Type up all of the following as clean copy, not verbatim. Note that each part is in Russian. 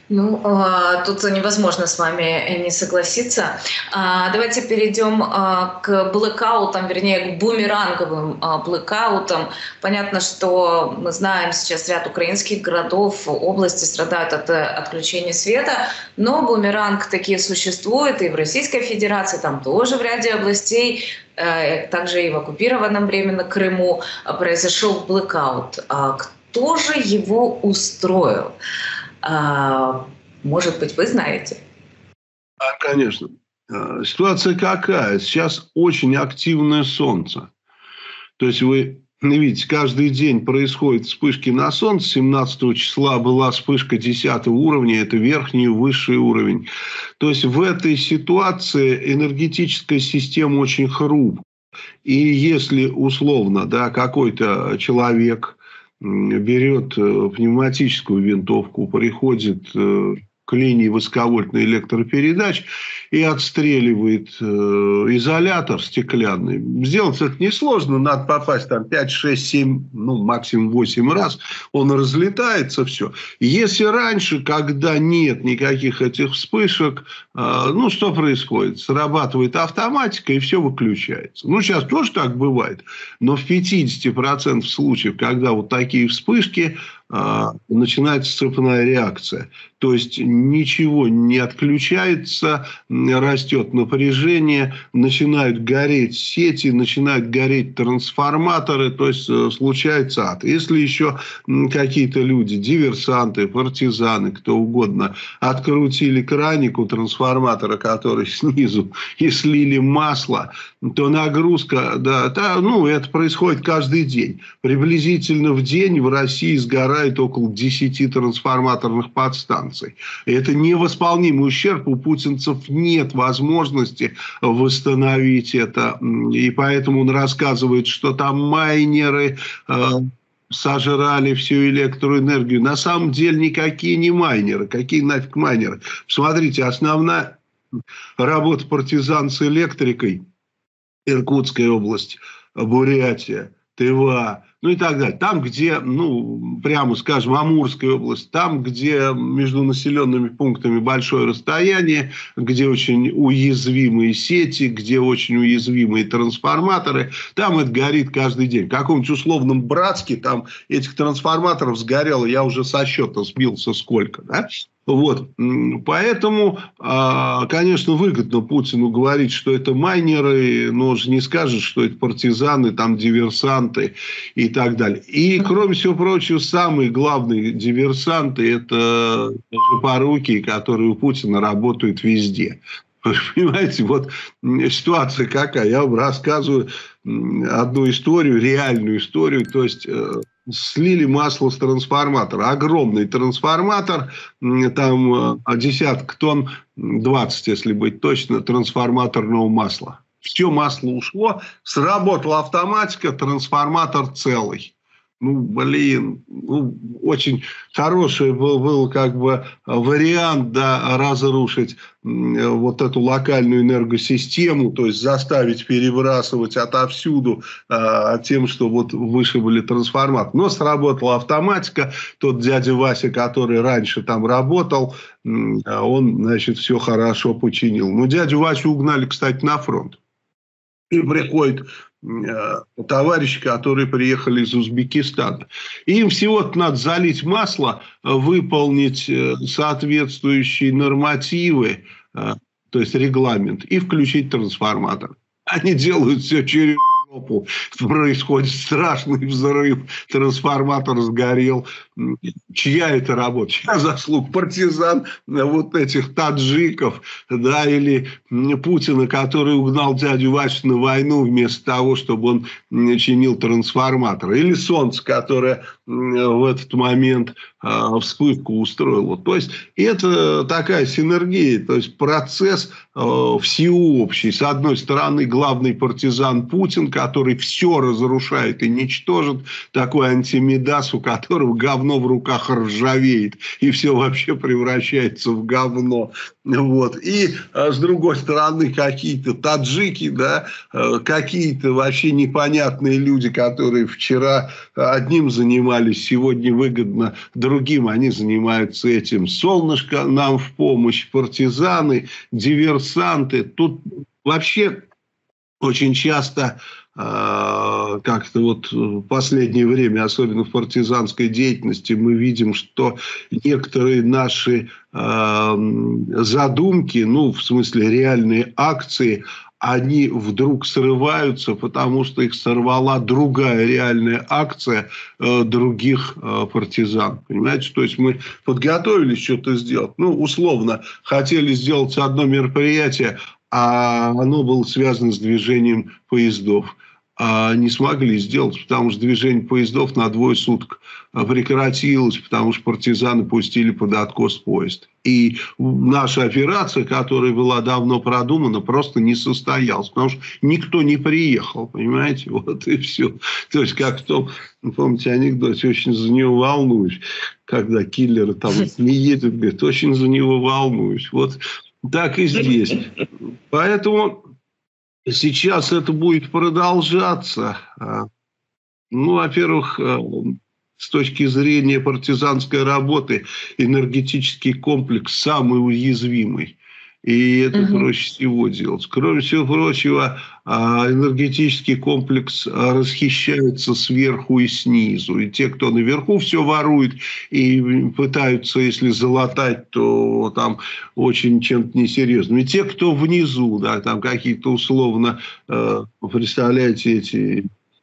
Ну, тут невозможно с вами не согласиться. Давайте перейдем к блэкаутам, вернее, к бумеранговым блэкаутам. Понятно, что мы знаем, сейчас ряд украинских городов, области страдают от отключения света, но бумеранг такие существует и в Российской Федерации, там тоже в ряде областей, также и в оккупированном временно Крыму произошел блэкаут. Кто же его устроил? Может быть, вы знаете? Конечно. Ситуация какая? Сейчас очень активное солнце. То есть вы видите, каждый день происходят вспышки на солнце. 17 числа была вспышка 10 уровня. Это верхний, высший уровень. То есть в этой ситуации энергетическая система очень хрупкая. И если условно, да, какой-то человек берет пневматическую винтовку, приходит к линии высоковольтной электропередач и отстреливает изолятор стеклянный. Сделать это несложно, надо попасть там 5, 6, 7, ну максимум 8 раз, он разлетается, все. Если раньше, когда нет никаких этих вспышек, ну что происходит? Срабатывает автоматика и все выключается. Ну сейчас тоже так бывает, но в 50% случаев, когда вот такие вспышки, начинается цепная реакция. То есть ничего не отключается, растет напряжение, начинают гореть сети, начинают гореть трансформаторы, то есть случается ад. Если еще какие-то люди, диверсанты, партизаны, кто угодно, открутили краник у трансформатора, который снизу, и слили масло, то нагрузка, да, ну, это происходит каждый день. Приблизительно в день в России сгорает около 10 трансформаторных подстанций. Это невосполнимый ущерб. У путинцев нет возможности восстановить это. И поэтому он рассказывает, что там майнеры сожрали всю электроэнергию. На самом деле никакие не майнеры. Какие нафиг майнеры? Посмотрите, основная работа партизан с электрикой — Иркутская область, Бурятия, Тыва, ну и так далее. Там, где, ну, прямо скажем, Амурская область, там, где между населенными пунктами большое расстояние, где очень уязвимые сети, где очень уязвимые трансформаторы, там это горит каждый день. В каком-нибудь условном Братске там этих трансформаторов сгорело, я уже со счета сбился сколько, да? Вот. Поэтому, конечно, выгодно Путину говорить, что это майнеры, но же не скажет, что это партизаны, там, диверсанты и так далее. И, кроме всего прочего, самые главные диверсанты — это жопорукие, которые у Путина работают везде. Понимаете, вот ситуация какая. Я вам рассказываю одну историю, реальную историю. То есть слили масло с трансформатора. Огромный трансформатор, там десяток тонн, 20, если быть точно, трансформаторного масла. Все масло ушло, сработала автоматика, трансформатор целый. Ну, блин, ну, очень хороший был как бы вариант, да, разрушить вот эту локальную энергосистему, то есть заставить перебрасывать отовсюду тем, что вот вышибали трансформатор. Но сработала автоматика. Тот дядя Вася, который раньше там работал, он, значит, все хорошо починил. Но дядю Васю угнали, кстати, на фронт. И приходит товарищи, которые приехали из Узбекистана. Им всего-то надо залить масло, выполнить соответствующие нормативы, то есть регламент, и включить трансформатор. Они делают все через жопу. Происходит страшный взрыв, трансформатор сгорел. Чья это работа? Чья заслуг? Партизан вот этих таджиков, да, или Путина, который угнал дядю Васю на войну вместо того, чтобы он чинил трансформатор, или Солнце, которое в этот момент вспышку устроило. То есть это такая синергия, то есть процесс всеобщий. С одной стороны, главный партизан Путин, который все разрушает и ничтожит, такой антимедас, у которого говно в руках ржавеет, и все вообще превращается в говно. Вот. И с другой стороны, какие-то таджики, да, какие-то вообще непонятные люди, которые вчера одним занимались, занимались, сегодня выгодно другим, они занимаются этим. Солнышко нам в помощь, партизаны, диверсанты. Тут вообще очень часто как-то вот в последнее время, особенно в партизанской деятельности, мы видим, что некоторые наши задумки, ну, в смысле реальные акции, они вдруг срываются, потому что их сорвала другая реальная акция других партизан. Понимаете? То есть мы подготовились что-то сделать. Ну, условно, хотели сделать одно мероприятие, а оно было связано с движением поездов. А не смогли сделать, потому что движение поездов на 2 суток прекратилось, потому что партизаны пустили под откос поезд. И наша операция, которая была давно продумана, просто не состоялась, потому что никто не приехал, понимаете, вот и все. То есть, как в том, помните, анекдоте, очень за него волнуюсь, когда киллеры там не едут, говорят, очень за него волнуюсь. Вот так и здесь. Поэтому сейчас это будет продолжаться. Ну, во-первых, с точки зрения партизанской работы, энергетический комплекс самый уязвимый. И это проще всего делать. Кроме всего прочего, энергетический комплекс расхищается сверху и снизу. И те, кто наверху все ворует и пытаются, если залатать, то там очень чем-то несерьезным. И те, кто внизу, да, там какие-то условно, представляете, эти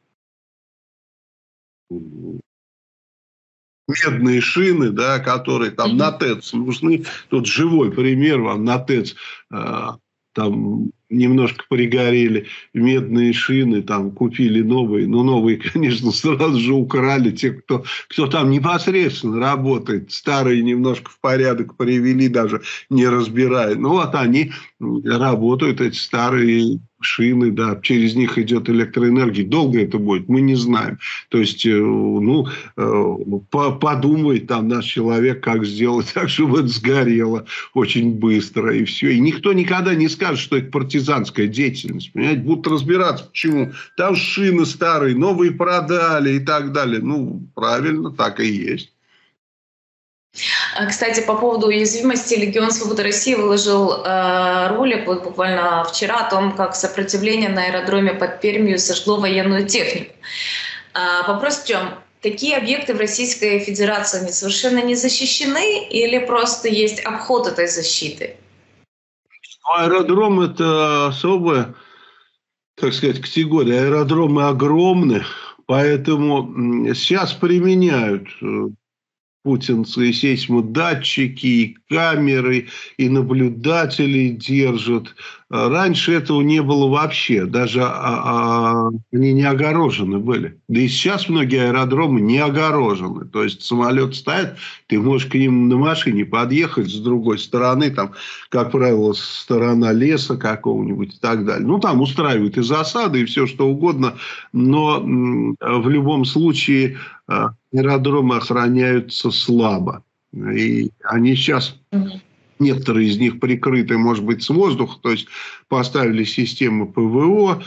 медные шины, да, которые там на ТЭЦ нужны. Тут живой пример вам на ТЭЦ. Там немножко пригорели медные шины, там купили новые. Но новые, конечно, сразу же украли те, кто там непосредственно работает. Старые немножко в порядок привели, даже не разбирая. Ну, вот они работают, эти старые шины, да, через них идет электроэнергия. Долго это будет, мы не знаем. То есть, ну, подумает там наш человек, как сделать так, чтобы это сгорело очень быстро, и все. И никто никогда не скажет, что это партизанская деятельность. Понимаете? Будут разбираться, почему. Там шины старые, новые продали и так далее. Ну, правильно, так и есть. Кстати, по поводу уязвимости, Легион Свободы России выложил ролик вот буквально вчера о том, как сопротивление на аэродроме под Пермью сожгло военную технику. Вопрос в чем? Такие объекты в Российской Федерации они совершенно не защищены или просто есть обход этой защиты? Аэродром – это особая, так сказать, категория. Аэродромы огромны, поэтому сейчас применяют путинцы и сейсмодатчики, и камеры, и наблюдатели держат. Раньше этого не было вообще. Даже они не огорожены были. Да и сейчас многие аэродромы не огорожены. То есть самолет стоит, ты можешь к ним на машине подъехать с другой стороны. Там, как правило, сторона леса какого-нибудь и так далее. Ну, там устраивают и засады, и все что угодно. Но в любом случае аэродромы охраняются слабо. И они сейчас, некоторые из них прикрыты, может быть, с воздуха, то есть поставили системы ПВО,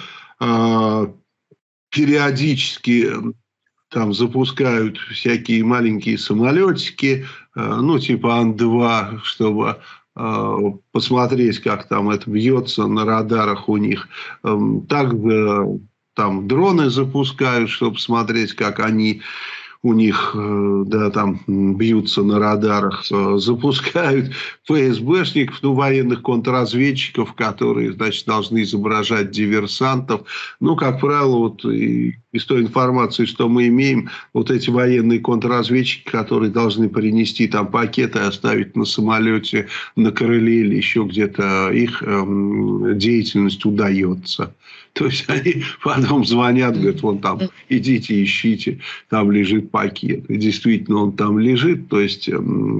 периодически там запускают всякие маленькие самолетики, ну, типа Ан-2, чтобы посмотреть, как там это бьется на радарах у них. Также там дроны запускают, чтобы смотреть, как они у них, да, там бьются на радарах, запускают ФСБшников, ну, военных контрразведчиков, которые, значит, должны изображать диверсантов. Ну, как правило, вот из той информации, что мы имеем, вот эти военные контрразведчики, которые должны принести там пакеты, оставить на самолете, на крыле или еще где-то, их деятельность удается. То есть они потом звонят, говорят, вон там, идите, ищите, там лежит пакет. И действительно он там лежит. То есть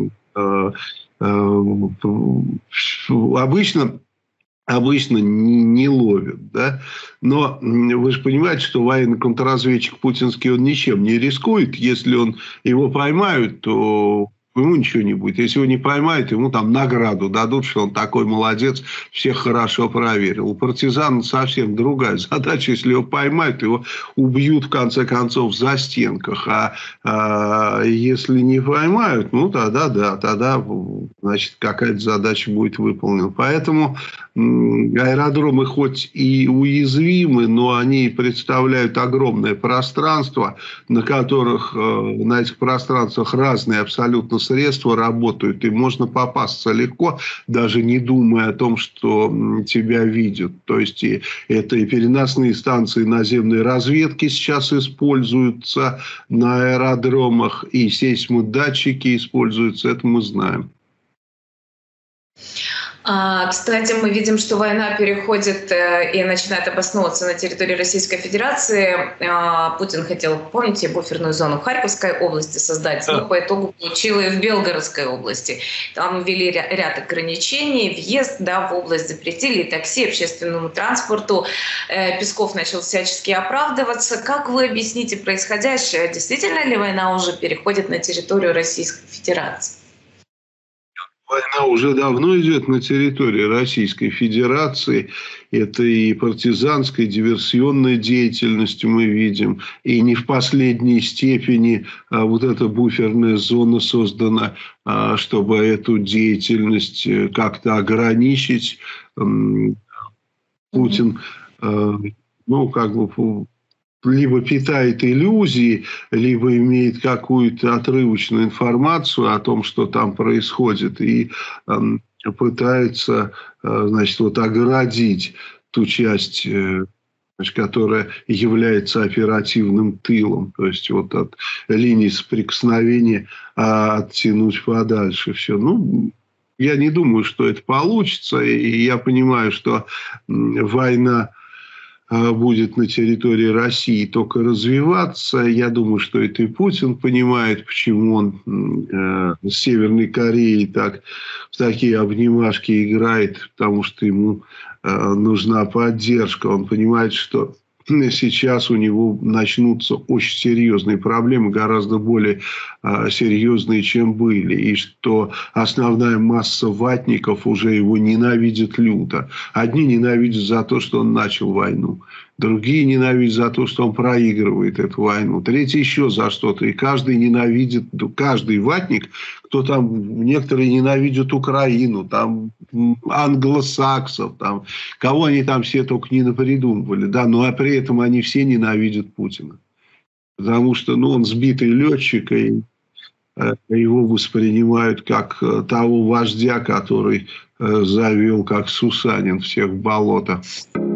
обычно не ловят, да? Но вы же понимаете, что военный контрразведчик путинский, он ничем не рискует. Если его поймают, то ему ничего не будет. Если его не поймают, ему там награду дадут, что он такой молодец, всех хорошо проверил. У партизан совсем другая задача. Если его поймают, его убьют, в конце концов, в застенках. А если не поймают, ну, тогда да, тогда, значит, какая-то задача будет выполнена. Поэтому аэродромы хоть и уязвимы, но они представляют огромное пространство, на которых, на этих пространствах разные абсолютно средства работают, и можно попасться легко, даже не думая о том, что тебя видят. То есть это и переносные станции наземной разведки сейчас используются на аэродромах, и сейсмодатчики используются, это мы знаем. Кстати, мы видим, что война переходит и начинает обосновываться на территории Российской Федерации. Путин хотел, помните, буферную зону в Харьковской области создать, но по итогу получил и в Белгородской области. Там ввели ряд ограничений, въезд, да, в область запретили, и такси, общественному транспорту. Песков начал всячески оправдываться. Как вы объясните происходящее? Действительно ли война уже переходит на территорию Российской Федерации? Война уже давно идет на территории Российской Федерации. Это и партизанская, и диверсионная деятельность мы видим. И не в последней степени вот эта буферная зона создана, чтобы эту деятельность как-то ограничить. Путин, ну, как бы либо питает иллюзии, либо имеет какую-то отрывочную информацию о том, что там происходит, и пытается, значит, вот оградить ту часть, которая является оперативным тылом, то есть вот от линии соприкосновения оттянуть подальше все. Ну, я не думаю, что это получится, и я понимаю, что война будет на территории России только развиваться. Я думаю, что это и Путин понимает, почему он с Северной Кореей так в такие обнимашки играет, потому что ему нужна поддержка. Он понимает, что сейчас у него начнутся очень серьезные проблемы, гораздо более серьезные, чем были. И что основная масса ватников уже его ненавидит люто. Одни ненавидят за то, что он начал войну. Другие ненавидят за то, что он проигрывает эту войну. Третьи еще за что-то. И каждый ненавидит, каждый ватник, кто там, некоторые ненавидят Украину, там англосаксов, там, кого они там все только не напридумывали. Да, но при этом они все ненавидят Путина. Потому что он сбитый летчик, и его воспринимают как того вождя, который завел, как Сусанин, всех в болото.